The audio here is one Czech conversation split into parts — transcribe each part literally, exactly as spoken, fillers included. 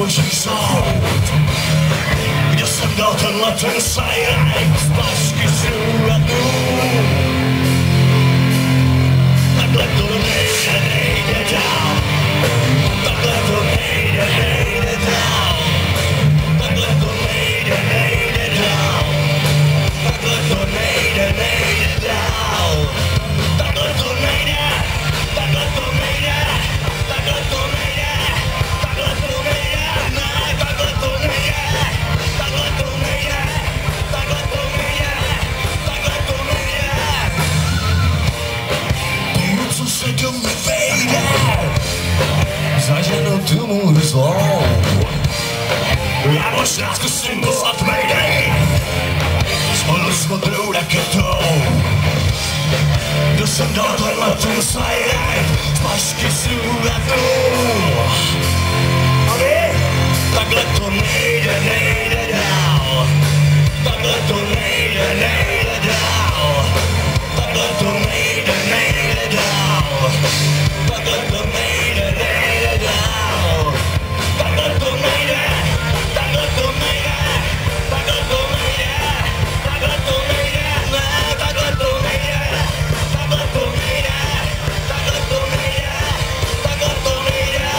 boží soud, kde jsem dal tenhle ten sajrajk z plasky sůratu. Takhle to nejde, nejde dál, takhle to nejde, nejde dál, takhle to nejde, nejde dál, takhle to nejde, nejde dál, takhle to nejde, takhle to nejde, takhle to nejde, takhle to nejde, ne, takhle to nejde, takhle to nejde, takhle to nejde, takhle to nejde. Ty, co se do mě vejde, zaženu tu můj zlou. Já možná zkusím poslat Mayday spolu s modrou raketou. Kdo jsem dal tenhle ten sajrajk z plasky sůratu. A vy? Takhle to nejde, nejde dál, takhle to nejde, nejde dál, takhle to nejde, nejde dál, takhle to nejde, nejde dál, takhle to nejde, takhle to nejde, takhle to nejde, takhle to nejde, ne, takhle to nejde, takhle to nejde, takhle to nejde, takhle to nejde.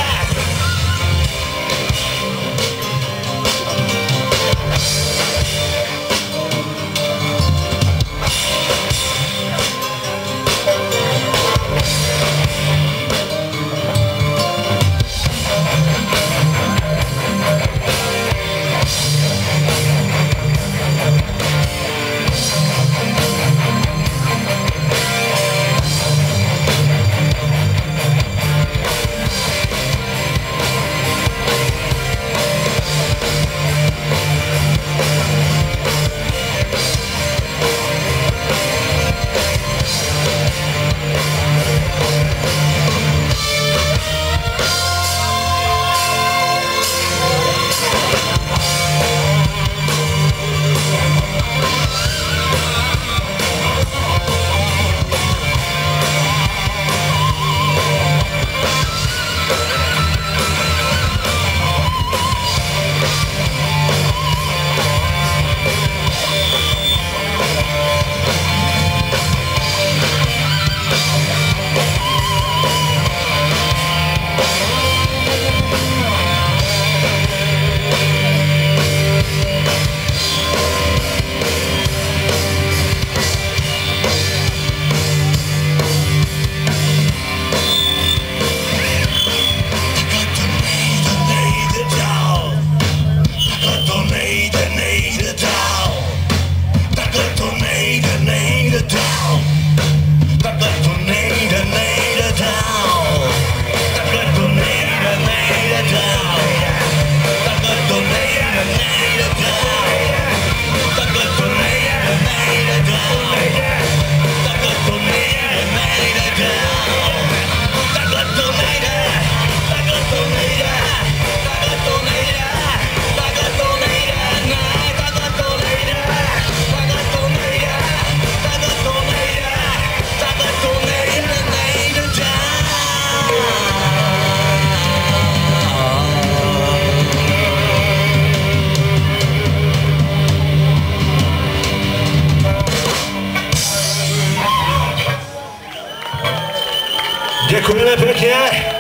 Děkujeme pěkně,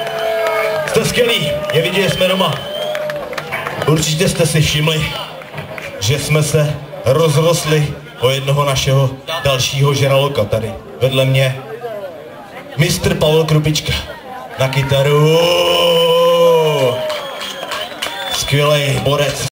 jste skvělí, je vidět, že jsme doma. Určitě jste si všimli, že jsme se rozrostli o jednoho našeho dalšího žraloka tady vedle mě. mistr Pavel Krupička na kytaru. Skvělej borec.